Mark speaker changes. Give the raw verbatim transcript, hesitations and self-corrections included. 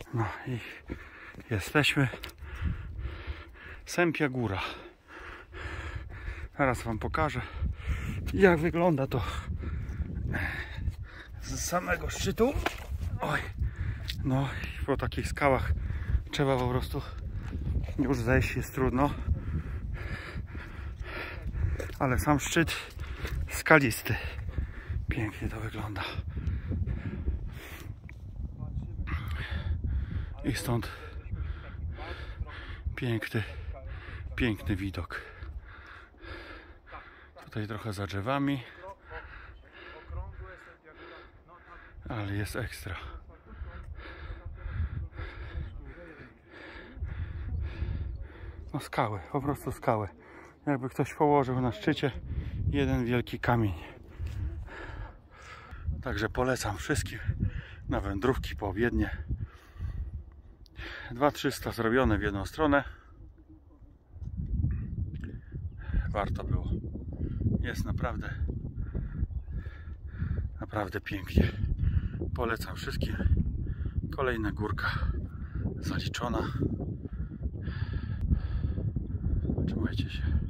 Speaker 1: No i jesteśmy. Sępia Góra. Teraz wam pokażę, jak wygląda to z samego szczytu. Oj, no i po takich skałach trzeba po prostu już zejść, jest trudno, ale sam szczyt skalisty. Pięknie to wygląda. I stąd piękny, piękny widok. Tutaj trochę za drzewami, ale jest ekstra. No skały, po prostu skały. Jakby ktoś położył na szczycie jeden wielki kamień. Także polecam wszystkim na wędrówki po Wiednie. dwa trzysta zrobione w jedną stronę. Warto było. Jest naprawdę naprawdę pięknie. Polecam wszystkim. Kolejna górka zaliczona. Trzymajcie się.